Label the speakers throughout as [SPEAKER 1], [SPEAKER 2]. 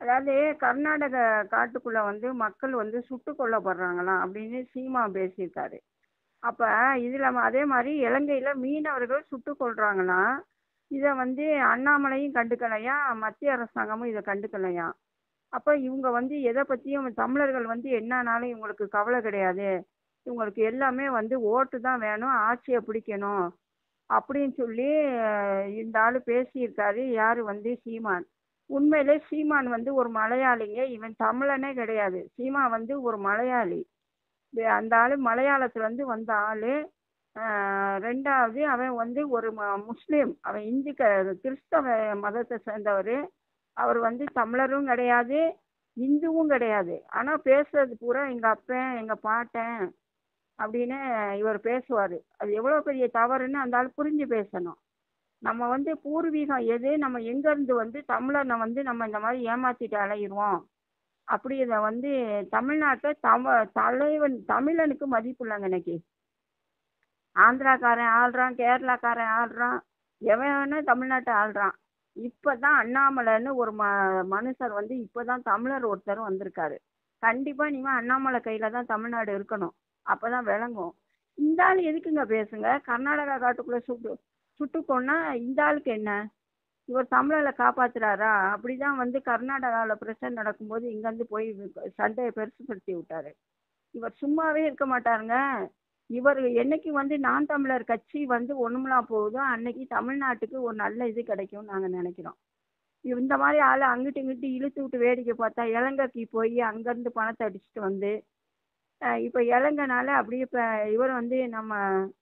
[SPEAKER 1] அதாவது கர்நாடக காட்டுக்குள்ள வந்து மக்கள் வந்து சுட்டுக் கொல்லப்படுறாங்களாம் அப்படின்னு சீமா பேசியிருக்காரு. அப்ப இதுல அதே மாதிரி இலங்கையில மீனவர்கள் சுட்டுக் கொல்றாங்களாம். இத வந்து அண்ணாமலையும் கண்டுக்கலையா, மத்திய அரசாங்கமும் இதை கண்டுக்கலையா. அப்ப இவங்க வந்து எதை பத்தியும் தமிழர்கள் வந்து என்னன்னாலும் இவங்களுக்கு கவலை கிடையாது. இவங்களுக்கு எல்லாமே வந்து ஓட்டு தான் வேணும், ஆட்சியை பிடிக்கணும் அப்படின்னு சொல்லி இந்த ஆளு பேசியிருக்காரு. யாரு வந்து சீமான். உண்மையிலே சீமான் வந்து ஒரு மலையாளிங்க, இவன் தமிழனே கிடையாது. சீமா வந்து ஒரு மலையாளி. அந்த ஆளு மலையாளத்துல இருந்து வந்த ஆளு. ரெண்டாவது அவன் வந்து ஒரு முஸ்லீம். அவன் இந்து கிறிஸ்தவ மதத்தை சேர்ந்தவர். அவர் வந்து தமிழரும் கிடையாது, இந்துவும் கிடையாது. ஆனா பேசுறது பூரா எங்க அப்பன் எங்க பாட்டன் அப்படின்னு இவர் பேசுவாரு. அது எவ்வளவு பெரிய தவறுன்னு அந்த ஆள் புரிஞ்சு பேசணும். நம்ம வந்து பூர்வீகம் எது, நம்ம எங்க இருந்து வந்து தமிழனை வந்து நம்ம இந்த மாதிரி ஏமாத்திட்டு அலையிடுவோம். அப்படி இதை வந்து தமிழ்நாட்டை தலைவன் தமிழனுக்கு மதிப்பு இல்லைங்க இன்னைக்கு. ஆந்திராக்காரன் ஆள்றான், கேரளாக்காரன் ஆள்றான், எவன் வேணா தமிழ்நாட்டை ஆள்றான். இப்பதான் அண்ணாமலைன்னு ஒரு மனுஷர் வந்து இப்பதான் தமிழர் ஒருத்தர் வந்திருக்காரு. கண்டிப்பா நீங்க அண்ணாமலை கையில தான் தமிழ்நாடு இருக்கணும். அப்பதான் விளங்கும். இந்த ஆள் எதுக்குங்க பேசுங்க? கர்நாடகா காட்டுக்குள்ள சுட்டுக்கோன்னா இந்த ஆளுக்கு என்ன? இவர் தமிழரை காப்பாத்துறாரா? அப்படிதான் வந்து கர்நாடகாவில் பிரச்சனை நடக்கும்போது இங்கேருந்து போய் சண்டையை பெருசுப்படுத்தி விட்டாரு. இவர் சும்மாவே இருக்க மாட்டாருங்க. இவர் என்னைக்கு வந்து நான் தமிழர் கட்சி வந்து ஒண்ணுமெல்லாம் போகுதோ அன்னைக்கு தமிழ்நாட்டுக்கு ஒரு நல்ல இது கிடைக்கும் நாங்க நினைக்கிறோம். இந்த மாதிரி ஆளு அங்கிட்டு இங்கிட்டு இழுத்து விட்டு வேடிக்கை பார்த்தா இலங்கைக்கு போய் அங்கிருந்து பணத்தை அடிச்சுட்டு வந்து இப்ப இலங்கைனால அப்படியே இப்ப இவர் வந்து நம்ம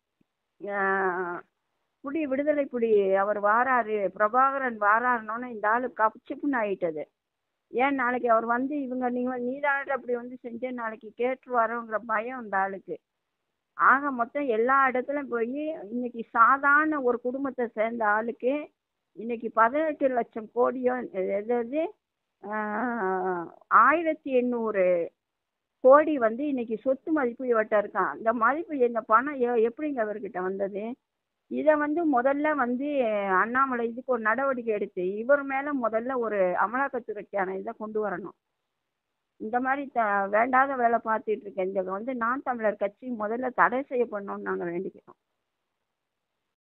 [SPEAKER 1] விடுதலை புலி அவர் வாராரு, பிரபாகரன் வாராருன்னொன்னு இந்த ஆளு கப்சிப்புன்னு ஆயிட்டது. ஏன் நாளைக்கு அவர் வந்து இவங்க நீதான அப்படி வந்து செஞ்சு நாளைக்கு கேட்டுருவாரோங்கிற பயம் இந்த ஆளுக்கு. ஆக மொத்தம் எல்லா இடத்துலயும் போய் இன்னைக்கு சாதாரண ஒரு குடும்பத்தை சேர்ந்த ஆளுக்கு இன்னைக்கு 18 லட்சம் கோடியோ எதாவது 1800 கோடி வந்து இன்னைக்கு சொத்து மதிப்பு இவர்கிட்ட இருக்கான். இந்த மதிப்பு இந்த பணம் எப்படிங்க இவர்கிட்ட வந்தது? இதை வந்து முதல்ல வந்து அண்ணாமலை இதுக்கு ஒரு நடவடிக்கை எடுத்து இவர் மேல முதல்ல ஒரு அமலாக்கத்துறைக்கான இதை கொண்டு வரணும். இந்த மாதிரி வேண்டாத வேலை பார்த்துட்டு இருக்கேன். இந்த வந்து நான் தமிழர் கட்சி முதல்ல தடை செய்யப்படணும்னு நாங்கள் வேண்டிக்கிறோம்.